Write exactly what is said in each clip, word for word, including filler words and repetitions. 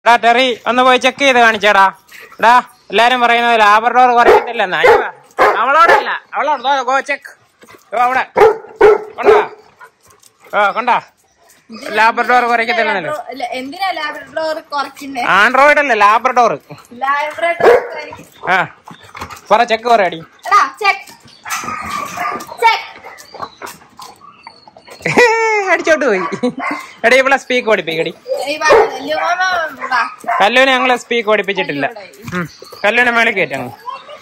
എടാ ടെറി ഒന്ന് പോയി ചെക്ക് ചെയ്ത് കാണിച്ചേടാ. എടാ എല്ലാരും പറയുന്നത് ലാബ്രഡോർ കുറയത്തില്ലെന്നാ. അവളോടല്ല, അവളോട് ഗോ ചെക്ക്. അവിടെ കൊണ്ടാ ഓ കൊണ്ടാ ലാബ്രഡോർ കുറയ്ക്കത്തില്ലെന്നല്ലോ. ആൻഡ്രോയിഡ് അല്ലേ ലാബ്രഡോർ. ആ പറ ചെക്ക് പറയാടി. അടിച്ചോട്ട് പോയി. എടി ഇവിടെ സ്പീക്ക് പഠിപ്പിക്കടി. കല്ലുവിനെ ഞങ്ങള് സ്പീക്ക് പഠിപ്പിച്ചിട്ടില്ല. കല്ലുവിനെ മേളിൽ കയറ്റങ്ങ്.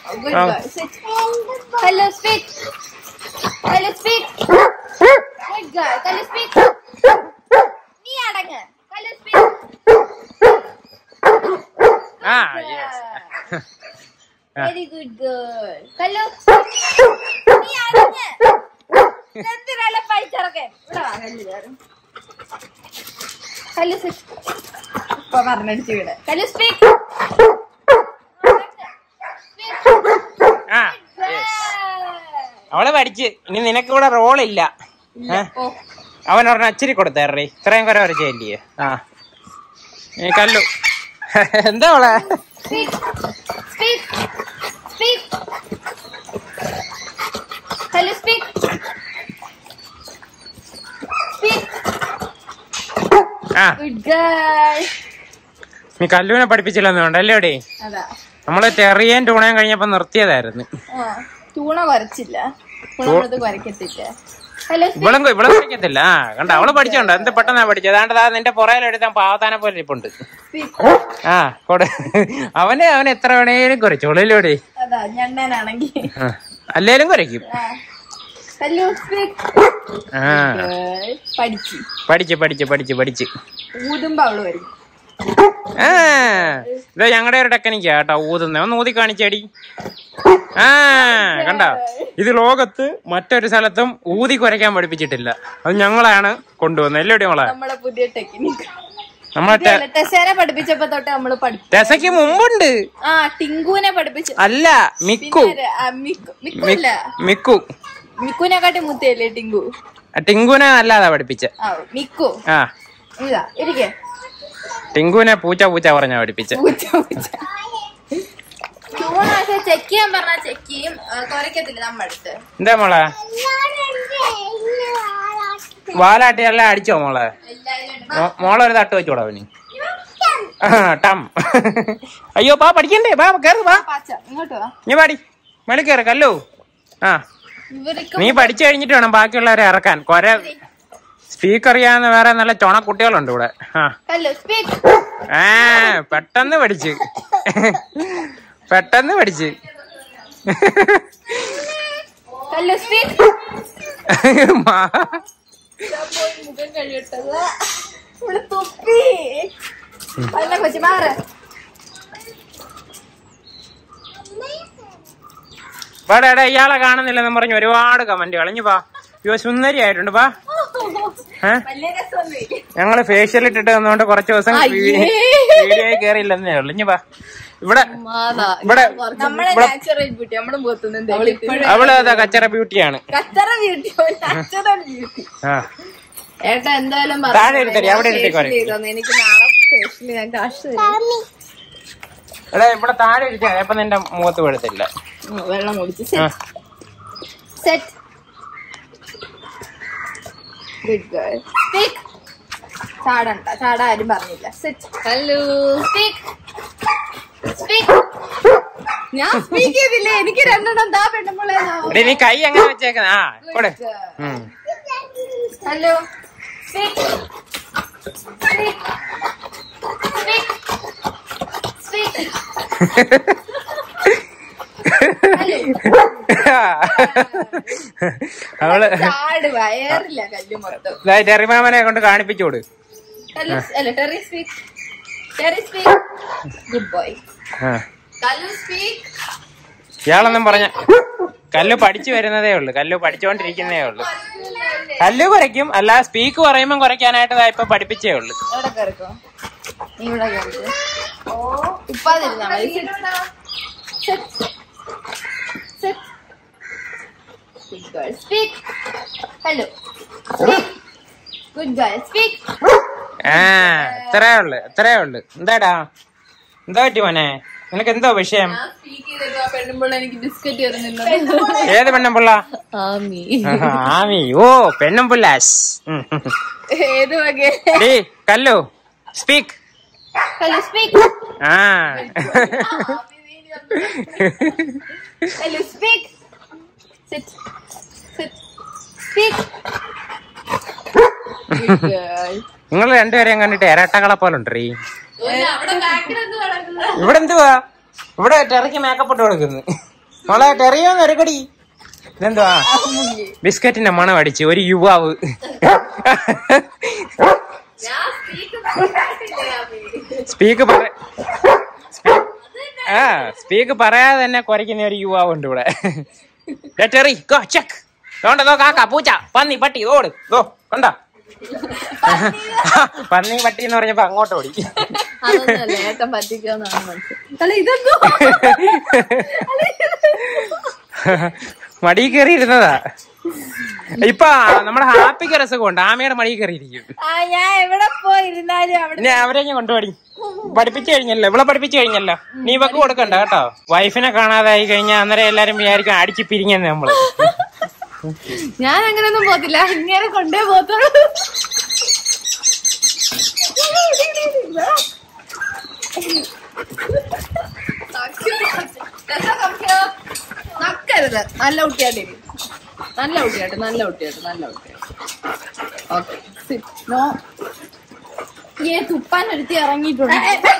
Very good girl. കല്ലു നീ അടങ്ങ്. എന്തിനാല പൈച്ചറക്കെ ഇവിടെ വാ. കല്ലു കയറും. കല്ലു ഇപ്പൊ പറഞ്ഞടിച്ചു ഇവിടെ. കല്ലു സ്പീക്ക്. അവള് പഠിച്ച്. ഇനി നിനക്ക് ഇവിടെ റോളില്ല. അവൻ പറഞ്ഞ അച്ചിരി കൊടുത്തേറി. ഇത്രയും കുറെ വരച്ചല്ലേ. ആ കല്ലു എന്താ അവളെ നീ കല്ലുവിനെ പഠിപ്പിച്ചില്ലെന്ന് വേണ്ടല്ലേ ഇവിടെ. നമ്മള് ചെറിയൻ ടൂണയും കഴിഞ്ഞപ്പോ നിർത്തിയതായിരുന്നു. ടൂണ വരച്ചില്ല, വരക്കത്തില്ല. ഇവളും ഇവളും പഠിക്കത്തില്ല. ആ കണ്ട അവള് പഠിച്ചോണ്ടോ എന്ത് പെട്ടെന്നാ പഠിച്ചത്. അതാണ്ട് നിന്റെ പുറയിലെടുത്താൻ പാവത്താനെ പോലെ ഇരിപ്പുണ്ട്. ആ കൊട അവന് അവന് എത്ര വേണേലും കുറച്ചോളൂടെ. അല്ലേലും കുറയ്ക്കും. പഠിച്ച് പഠിച്ച് പഠിച്ച് പഠിച്ച് ആ ഇത് ഞങ്ങളുടെ ഒരു ടെക്നിക്കാ കേട്ടോ ഊതുന്ന. ഒന്ന് ഊതി കാണിച്ചേടി. ആ കണ്ട ഇത് ലോകത്ത് മറ്റൊരു സ്ഥലത്തും ഊതി കുരയ്ക്കാൻ പഠിപ്പിച്ചിട്ടില്ല. അത് ഞങ്ങളാണ് കൊണ്ടുവന്നത്. എല്ലോടി നമ്മളെ പുതിയ ടെക്നിക്ക് നമ്മളെ പഠിപ്പിച്ചപ്പോ തൊട്ട് നമ്മള് ടെസയ്ക്ക് മുമ്പുണ്ട്. ആ ടിങ്കുവിനെ പഠിപ്പിച്ചു. അല്ല മിക്കു മിക്കു മിക്കുനെക്കാട്ടി മുത്തയല്ലേ ടിങ്കു. ടിങ്കുനെ അല്ലാതാ പഠിപ്പിച്ച മിക്കു. ആ ഇതാ ഇരിക്കേ. ടിങ്കുവിനെ പൂച്ച പൂച്ച പറഞ്ഞാ പഠിപ്പിച്ച. ചെക്ക് ചെയ്യാൻ പറഞ്ഞാ ചെക്ക് ചെയ്യും, കുറയ്ക്കത്തില്ല നമ്മളടുത്ത്. എന്താ മോളെ വാലാട്ടി എല്ലാം അടിച്ചോ മോളെ? മോളെ ഒരു തട്ട് വെച്ചോടാ അവന്. ടം അയ്യോ ബാ പഠിക്കണ്ടേ. ബാ കേറ് ബാ. നീ പാടി മേളിൽ കയറി കല്ലു. ആ നീ പഠിച്ചു കഴിഞ്ഞിട്ട് വേണം ബാക്കിയുള്ളവരെ ഇറക്കാൻ. കൊറേ സ്പീക്ക് അറിയാവുന്ന വേറെ നല്ല ചൊണ കുട്ടികളുണ്ട് ഇവിടെ. ആ പെട്ടെന്ന് പഠിച്ച് പെട്ടെന്ന് പഠിച്ച് വാടാ ഇയാളെ കാണുന്നില്ലെന്ന് പറഞ്ഞ് ഒരുപാട് കമന്റ് കളഞ്ഞു. വാ യോ സുന്ദരി ആയിട്ടുണ്ട്. വാ ഞങ്ങള് ഫേഷ്യൽ ഇട്ടിട്ട് വന്നോണ്ട് കുറച്ച് ദിവസം വീഡിയോ കേറിയില്ലെന്നേ ഉള്ളു. ഇനി വാ ഇവിടെ ഇവിടെ അവള് അതാ കച്ചറ ബ്യൂട്ടിയാണ്. താഴെ എടുത്തടി അവിടെ എടുത്തേക്കോ. എടാ ഇവിടെ താഴെ ഇരിക്കാ. അപ്പൊ നിന്റെ മുഖത്ത് വീഴത്തില്ല. വെള്ളം കുടിച്ച് ഗുഡ് ഗേൾ. സ്പീക്ക്. ചാടണ്ട, ചാടാ ആരും പറഞ്ഞില്ല. സിറ്റ്. Hello speak. സ്പീക്ക്. ഞാൻ സ്പീക്ക് ചെയ്തില്ലേ? എനിക്ക് രണ്ടെണ്ണം താ പെണ്ണുമ്പോളെ. നീ കൈ അങ്ങനെ വെച്ചേക്കുന്ന. ആ കൊട്. Hello speak. Speak. Speak. Speak. അവള് ടെറിമാമനെ കൊണ്ട് കാണിപ്പിച്ചോട്. ഇയാളൊന്നും പറഞ്ഞ കല്ലു പഠിച്ചു വരുന്നതേ ഉള്ളു. കല്ലു പഠിച്ചോണ്ടിരിക്കുന്നതേ ഉള്ളു. കല്ലു കുറയ്ക്കും, അല്ല സ്പീക്ക് പറയുമ്പോ കുറയ്ക്കാനായിട്ട് ഇപ്പൊ പഠിപ്പിച്ചേ ഉള്ളു. Good girl, speak. Hello. Speak. Good girl, speak. ആ ഇത്രേ ഉള്ളു ഇത്രേ ഉള്ളു. എന്താടാ എന്താ പറ്റി മോനെ? നിനക്ക് എന്തോ വിഷയം? ഏത് പെണ്ണുമ്പിള്ള? ആമി. ഓ പെണ്ണുമ്പിള്ളാസ്. കല്ലു സ്പീക്ക്. ആ നിങ്ങൾ രണ്ടുപേരെയും കണ്ടിട്ട് ഇരട്ടകളെ പോലെ ഉണ്ടീ. ഇവിടെ എന്തുവാ? ഇവിടെ ടെറിക്ക് മേക്കപ്പ് ഇട്ട് കൊടുക്കുന്നു. മോളെ ടെറിയോ നെരുക്കടി. ഇതെന്തുവാ? ബിസ്ക്കറ്റിന്റെ മണം അടിച്ച് ഒരു യുവാവ്. സ്പീക്ക് പറ ആ സ്പീക്ക് പറയാതെ തന്നെ കുരയ്ക്കുന്ന ഒരു യുവാവ് ഉണ്ട് ഇവിടെ. Terry go check. ദോണ്ടോ കാക്ക പൂച്ച പന്നി പട്ടി ഓട് ഗോ. കണ്ടോ പന്നി പട്ടി എന്ന് പറഞ്ഞപ്പോ അങ്ങോട്ട് ഓടി. മടി കയറി ഇരുന്നതാ. ഇപ്പൊ നമ്മുടെ ഹാപ്പിക്ക് രസമുണ്ട്. ആമയുടെ മടി കയറിയിരിക്കും. ഞാൻ അവരെ ഞാൻ കൊണ്ടുപോടി. പഠിപ്പിച്ചു കഴിഞ്ഞല്ലോ, ഇവിടെ പഠിപ്പിച്ചു കഴിഞ്ഞല്ലോ. നീ ഇവക്ക് കൊടുക്കണ്ട കേട്ടോ. വൈഫിനെ കാണാതായി കഴിഞ്ഞാൽ അന്നേരം എല്ലാരും വിചാരിക്കും അടിച്ചു പിരിഞ്ഞെന്ന് നമ്മള്. ഞാൻ അങ്ങനെയൊന്നും പോത്തില്ല, ഇങ്ങനെ കൊണ്ടേ പോത്തുള്ളൂ. നക്കരുത്. നല്ല കുട്ടിയായിട്ട് നല്ല കുട്ടിയായിട്ട് നല്ല കുട്ടിയായിട്ട് നല്ല കുട്ടിയായിട്ട് ഓക്കെ. നോ ഏ തുപ്പാൻ ഒരുത്തി ഇറങ്ങിയിട്ടുണ്ട്.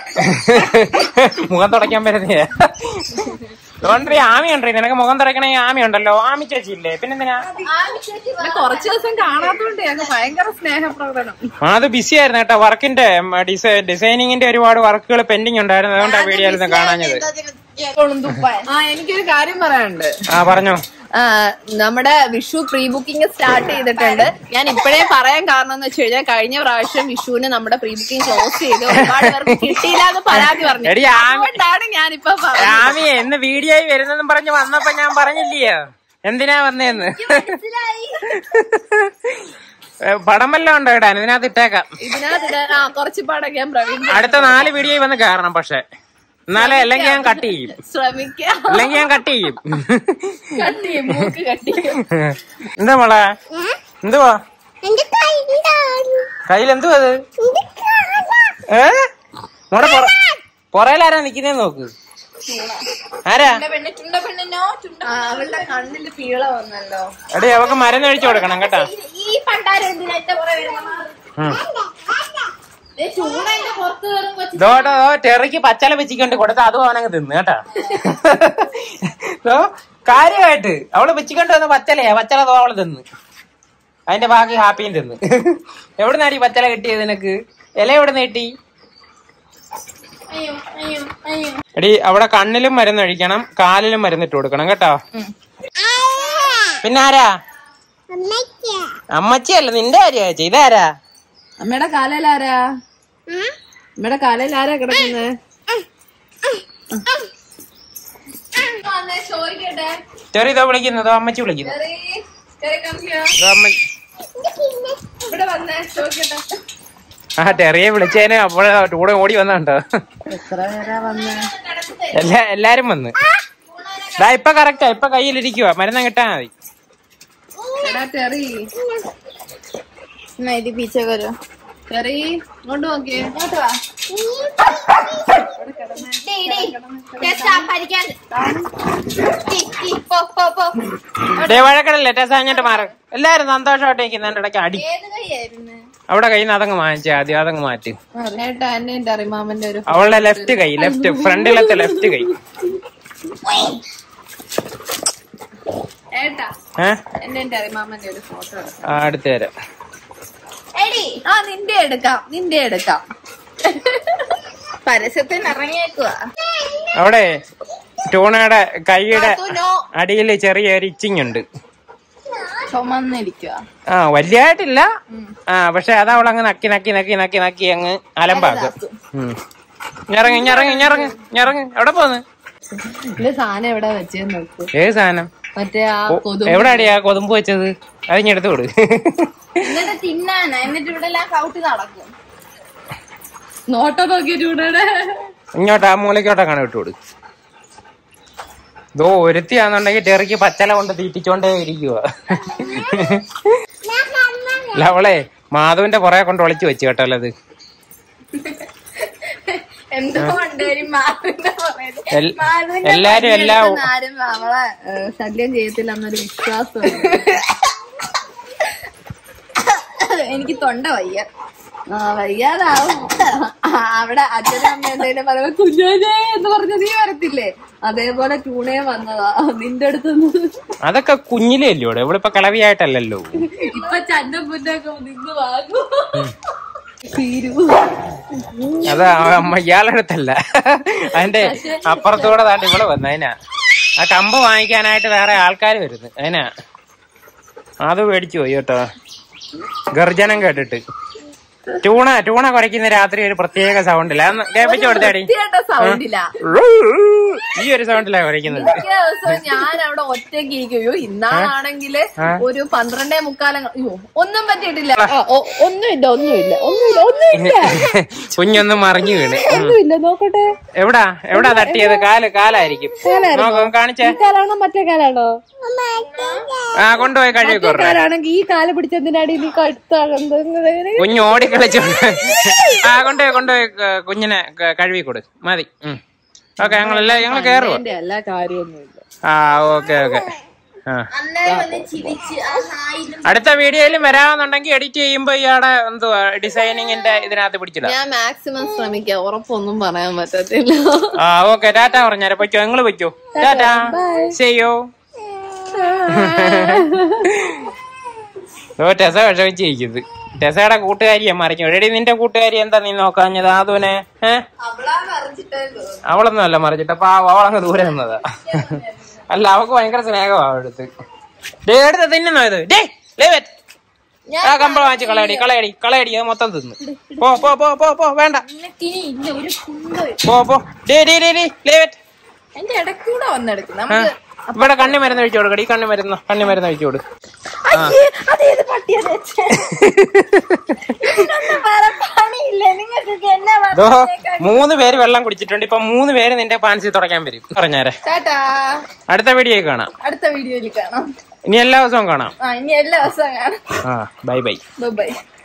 മുഖം തുടയ്ക്കാൻ പറ്റുന്നേ. ഡോണ്ടറി ആമി ഉണ്ടേ. നിനക്ക് മുഖം തുറക്കണേ ആമി ഉണ്ടല്ലോ. ആമി ചേച്ചി ഇല്ലേ? പിന്നെന്തിനാ? കുറച്ചു ദിവസം കാണാത്തോണ്ട് ഞങ്ങൾ ഭയങ്കര സ്നേഹപ്രകടനം. അത് ബിസി ആയിരുന്നു കേട്ടോ. വർക്കിന്റെ ഡിസൈനിങ്ങിന്റെ ഒരുപാട് വർക്കുകൾ പെൻഡിങ് ഉണ്ടായിരുന്നു. അതുകൊണ്ടാ വീഡിയോയിൽ കാണാഞ്ഞത്. ആ എനിക്കൊരു കാര്യം പറയാനുണ്ട്. ആ പറഞ്ഞോ. നമ്മുടെ വിഷു പ്രീ ബുക്കിംഗ് സ്റ്റാർട്ട് ചെയ്തിട്ടുണ്ട്. ഞാൻ ഇപ്പോഴേ പറയാൻ കാരണം എന്ന് വെച്ച് കഴിഞ്ഞാൽ കഴിഞ്ഞ പ്രാവശ്യം വിഷുവിന് നമ്മുടെ പ്രീ ബുക്കിംഗ് ക്ലോസ് ചെയ്ത് ഒരുപാട് പേർക്ക് കിട്ടിയില്ല എന്ന് പരാതി പറഞ്ഞു. അതുകൊണ്ടാണ് ഞാനിപ്പോ ആമി എന്ന് വീഡിയോ വരുന്നെന്നും പറഞ്ഞ് വന്നപ്പോ ഞാൻ പറഞ്ഞില്ലയോ എന്തിനാ വന്നേന്ന്. പടം വല്ലതും ഉണ്ടോ ഇടാൻ? ഇതിനകത്ത് ഇട്ടേക്കാം. ഇതിനകത്ത് ആ കുറച്ച് പടം ഞാൻ പ്രവീൺ അടുത്ത നാല് വീഡിയോ വന്ന് കയറണം. പക്ഷെ എന്നാലേ അല്ലെങ്കിൽ ഞാൻ കട്ട് ചെയ്യും. ശ്രമിക്കാം. അല്ലെങ്കിൽ ഞാൻ കട്ട് ചെയ്യും. കട്ട് ചെയ്യും മൂക്ക് കട്ട് ചെയ്യും. എന്താ മോളെ? എന്തുവാ കയ്യിൽ? എന്തുവാ അത്? ഏ മോടെ പൊറയിലാരാ നിക്കുന്നേന്ന് നോക്ക്. ആരാ? അവളുടെ കണ്ണില് പീള വന്നല്ലോ. എടേ അവക്ക് മരുന്ന് ഒഴിച്ചു കൊടുക്കണം കേട്ടോ. ഈ പണ്ടാരം എന്തിനാ ഇതോട്ടോ ടെറിക്ക് പച്ചല വെച്ചിക്കൊണ്ട് കൊടുത്ത അതും അവനങ്ങ് തിന്ന് കേട്ടാ. കാര്യമായിട്ട് അവള് വെച്ചിക്കൊണ്ട് വന്ന പച്ചലയാ. പച്ചല തോ അവള് തിന്ന്. അതിന്റെ ബാക്കി ഹാപ്പിയും തിന്ന്. എവിടുന്നാടി പച്ചല കിട്ടിയത് നിനക്ക്? ഇല എവിടെ നീട്ടി? എടി അവിടെ കണ്ണിലും മരുന്ന് ഒഴിക്കണം, കാലിലും മരുന്നിട്ട് കൊടുക്കണം കേട്ടോ. പിന്നെ ആരാ? അമ്മച്ചിയല്ല, നിന്റെ കാര്യ ഇതാരാ? അമ്മയുടെ കാലിലാരാ? അമ്മയുടെ കാലിലാരാ കിടക്കുന്നത്? ചെറിയ ഇതോ വിളിക്കുന്നതോ അമ്മച്ചി വിളിക്കുന്നു. ആ ടെറിയെ വിളിച്ചതിന് അപ്പോൾ കൂടെ ഓടി വന്നുണ്ടോ? എല്ലാ എല്ലാരും വന്ന് ഇപ്പൊ കറക്റ്റാ. ഇപ്പൊ കയ്യിലിരിക്കുക. മരുന്ന് കിട്ടാ മതി. ഇങ്ങോട്ട് നോക്കിയേ. വഴക്കടല്ലേ ടെസാഞ്ഞിട്ട് മാറും. എല്ലാരും സന്തോഷമായിട്ട് നിൽക്കുന്ന ഇടയ്ക്ക് അടി. അവിടെ കയ്യിൽ നിന്ന് അതങ്ങ് വാങ്ങിച്ചാ ആദ്യം. അതങ്ങ് മാറ്റി. അവളുടെ ലെഫ്റ്റ് കൈ, ലെഫ്റ്റ് ഫ്രണ്ടിലത്തെ ലെഫ്റ്റ് കൈ. അടുത്ത് തരാം. ആ നിന്റെ എടുക്കാം, നിന്റെ എടുക്കാം. പരസ്യത്തിന് ഇറങ്ങിയേക്കുവാ. അവിടെ ടൂണയുടെ കൈയുടെ അടിയിൽ ചെറിയൊരു ഇച്ചിങ് ഉണ്ട്. ചുമന്നിരിക്കുക. ആ വലിയായിട്ടില്ല. ആ പക്ഷെ അത് അവളങ്ങ് നക്കി നക്കി നക്കി നക്കി നക്കി അങ്ങ് അലമ്പാക്കും. ഇറങ്ങി ഇറങ്ങി ഇറങ്ങി ഇറങ്ങി. എവിടെ പോന്ന്? സാധനം എവിടെ വെച്ചേന്ന് നോക്കൂ. ഏത് സാധനം? മറ്റേ എവിടെയാടിയാ കൊതുമ്പ് വെച്ചത്? അതിഞ്ഞെടുത്ത് കൊടു. എന്നിട്ട് തിന്നാനാ. എന്നിട്ട് ഇവിടെ എല്ലാം കൗട്ടി നടക്കും. നോട്ടം നോക്കിയ ചൂടയുടെ ഇങ്ങോട്ട് ആ മൂലക്കോട്ടൊക്കെ ഇട്ടുകൊടു. ഇതോ ഒരുത്തിയാന്നുണ്ടെങ്കിൽ ചെറിക്ക് പച്ചല കൊണ്ട് തീറ്റിച്ചോണ്ടേ ഇരിക്കുക. അവളെ മാധവന്റെ പുറകെ കൊണ്ട് ഒളിച്ചു വെച്ചു കേട്ടല്ലോ അത്. എല്ലാരും എല്ലാം അവളെ ശല്യം ചെയ്യത്തില്ല എന്നൊരു വിശ്വാസം. എനിക്ക് തൊണ്ട വയ്യ, വയ്യാതാവും. അവിടെ അച്ഛനും അമ്മ എന്തെങ്കിലും പറയുമ്പോ കുഞ്ഞോനെ എന്ന് പറഞ്ഞ നീ വരത്തില്ലേ, അതേപോലെ ടൂണയെ വന്നതാ നിന്റെ അടുത്ത്. അതൊക്കെ കുഞ്ഞിലേ അല്ലോ, ഇവിടെ ഇപ്പൊ കളവിയായിട്ടല്ലോ. ഇപ്പൊ ചന്നം മുന്നൊക്കെ നിന്ന് വാങ്ങും. അത് അമ്മ ഇയാളുടെ അടുത്തല്ല, അതിന്റെ അപ്പുറത്തൂടെ താണ്ട് ഇവിടെ വന്നു. അതിനാ ആ കമ്പ് വാങ്ങിക്കാനായിട്ട് വേറെ ആൾക്കാർ വരുന്നു. അതിനാ അത് മേടിച്ചു പോയി കേട്ടോ, ഗർജനം കേട്ടിട്ട്. ടൂണ ടൂണ കുറയ്ക്കുന്ന രാത്രി ഒരു പ്രത്യേക സൗണ്ടില്ല, കേൾപ്പിച്ചു കൊടുത്താടി. ഈ ഒരു സൗണ്ടിലാ കുറയ്ക്കുന്നത്. ഞാൻ അവിടെ ഒറ്റയ്ക്ക് ഇരിക്കുകയോ, ഇന്നാണെങ്കില് ഒരു പന്ത്രണ്ടേ മുക്കാലം. അയ്യോ ഒന്നും പറ്റിയിട്ടില്ല, ഒന്നുമില്ല ഒന്നുമില്ല ഒന്നുമില്ല ഒന്നുമില്ല. കുഞ്ഞൊന്നും മറിഞ്ഞു വീണ്. ഒന്നുമില്ല. നോക്കട്ടെ എവിടാ എവിടാ തട്ടിയത്? കാല് കാലായിരിക്കും. കാണിച്ചേ, കാലാണോ മറ്റേ കാലാണോ? ആ കൊണ്ടുപോയി കഴുകി കാലാണെങ്കിൽ ഈ കാല് പിടിച്ചതിനാടി നീ കുഞ്ഞ് ഓടിക്കളിച്ചോണ്ട്. ആ കൊണ്ടുപോയി കൊണ്ടുപോയി കുഞ്ഞിനെ കഴുകി കൊടു മതി. ഓക്കെ, ഞങ്ങളെല്ലാം ഞങ്ങൾ കേറുവോ? എല്ലാ കാര്യമൊന്നുമില്ല. ആ ഓക്കെ ഓക്കെ. ആ അടുത്ത വീഡിയോയിലും വരാമെന്നുണ്ടെങ്കിൽ എഡിറ്റ് ചെയ്യുമ്പോ ഇയാടെ എന്തുവാ ഡിസൈനിങ്ങിന്റെ ഇതിനകത്ത് പിടിച്ചിടാം. ഞാൻ മാക്സിമം ശ്രമിക്കാം, ഉറപ്പൊന്നും പറയാൻ പറ്റത്തില്ല. ആ ഓക്കെ, ടാറ്റ പറഞ്ഞാലേ പറ്റോ? നിങ്ങള് പറ്റോ? ടാറ്റ ചെയ്യോ. ഓ ടെസ വിഷമിച്ചിരിക്കുന്നത്. ടെസയുടെ കൂട്ടുകാരിയെ മറിക്കും. എടി നിന്റെ കൂട്ടുകാരി എന്താ നീ നോക്കാഞ്ഞത്? ആദുവിനെ ഏഹ് അവളൊന്നും അല്ല മറിച്ചിട്ട്, അപ്പൊ അവളങ്ങ് ദൂരെ നിന്നതാ. അല്ല അവക്ക് ഭയങ്കര സ്നേഹമാ അവിടുത്തെ. ഡേ എടുത്ത് തിന്നുന്നോ ഇത്? ഡേ ലേവറ്റ് ആ കമ്പളം വാങ്ങിച്ച് കളയടി കളയടി കളയടി, അത് മൊത്തം തിന്നു. പോ പോ പോ പോ പോ വേണ്ട പോ പോ. ഡേ ഡേ ഡേ ഡേ ലേവറ്റ് എന്റെ ഇടയ്ക്കൂടെ വന്നെടുക്കും. ഇവിടെ കണ്ണി മരുന്ന് ഒഴിച്ചു കൊടുക്കടി. കണ്ണി മരുന്ന് കണ്ണി മരുന്ന് ഒഴിച്ചു കൊടു. മൂന്ന് പേര് വെള്ളം കുടിച്ചിട്ടുണ്ട്. ഇപ്പൊ മൂന്ന് പേര് നിന്റെ പാൻസിൽ തുടക്കാൻ വരും. പറഞ്ഞാരെ അടുത്ത വീഡിയോയിൽ കാണാം. അടുത്ത വീഡിയോയിൽ കാണാം. ഇനി എല്ലാ ദിവസവും കാണാം. ഇനി എല്ലാ ദിവസവും കാണാം. ആ ബൈ ബൈ ബൈ.